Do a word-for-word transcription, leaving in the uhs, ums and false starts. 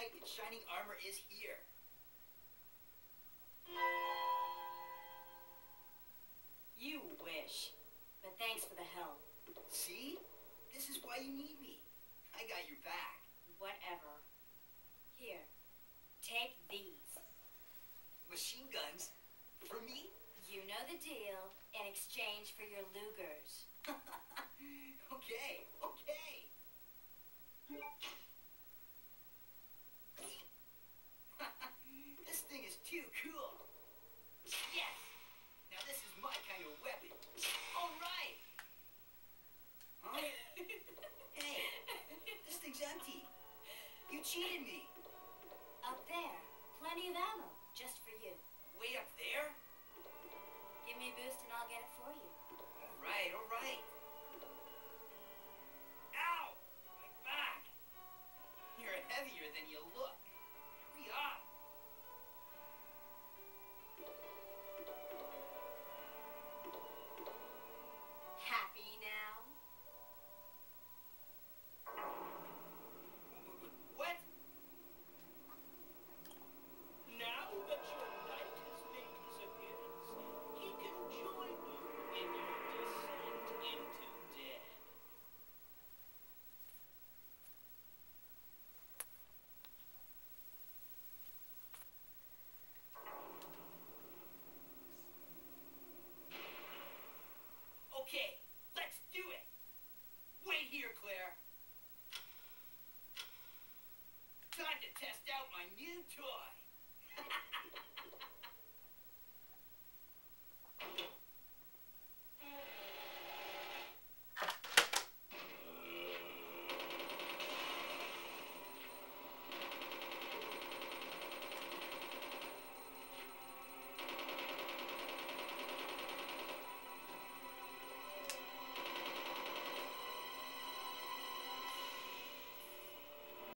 knight in shining armor is here. You wish. But thanks for the help. See? This is why you need me. I got your back. Whatever. Here, take these. Machine guns? For me? You know the deal, in exchange for your lugers. Okay, okay. This thing is too cool. Yes! Now this is my kind of weapon. All right! Huh? Hey, this thing's empty. You cheated me. Up there, plenty of ammo, just for you. Way up there? Give me a boost and I'll get it for you. All right, all right. Ow! My back! You're heavier than you look. Hurry up! Happy now? What? Now that your knight has made his appearance, he can join you in your descent into death. Okay, let's do it! Wait here, Claire. Time to test out my new toy.